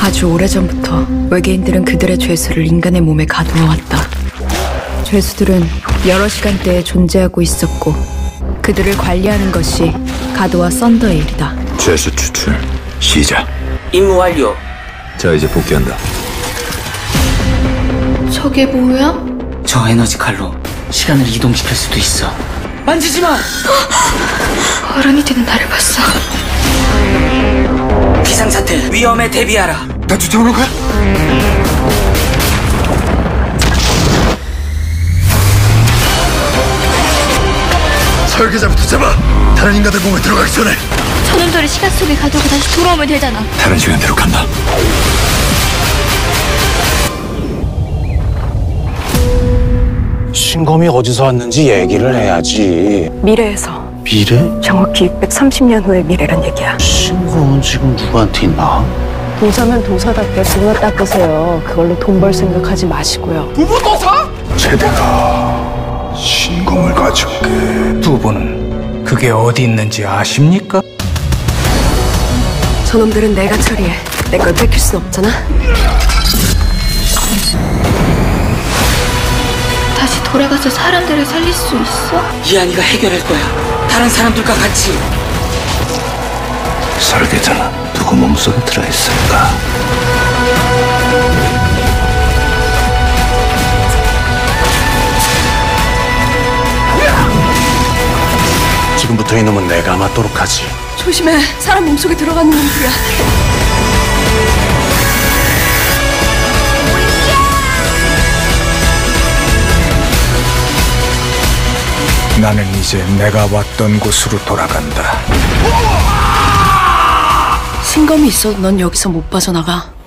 아주 오래전부터 외계인들은 그들의 죄수를 인간의 몸에 가두어왔다. 죄수들은 여러 시간대에 존재하고 있었고 그들을 관리하는 것이 가드와 썬더의 일이다. 죄수 추출 시작. 임무 완료. 자, 이제 복귀한다. 저게 뭐야? 저 에너지 칼로 시간을 이동시킬 수도 있어. 만지지 마! 어른이 되는 나를 봤어. 비상사태 위험에 대비하라. 나 쫓아오는 거야? 설계자부터 잡아! 다른 인간들 몸에 들어가기 전에! 저놈들이 시간 속에 가두고 다시 돌아오면 되잖아. 다른 시간대로 간다. 신검이 어디서 왔는지 얘기를 해야지. 미래에서. 미래? 정확히 630년 후의 미래란 얘기야. 신검은 지금 누구한테 있나? 도사면 도사답게 돈을 닦으세요. 그걸로 돈 벌 생각하지 마시고요. 제대가 신검을 가져올게. 두 분은 그게 어디 있는지 아십니까? 저놈들은 내가 처리해. 내 걸 뺏길 순 없잖아. 다시 돌아가서 사람들을 살릴 수 있어? 이한이가 해결할 거야. 다른 사람들과 같이. 설계자는 누구 몸속에 들어있을까? 지금부터 이놈은 내가 맞도록 하지. 조심해. 사람 몸속에 들어가는 놈들이야. 나는 이제 내가 왔던 곳으로 돌아간다. 신검이 있어도 넌 여기서 못 빠져나가.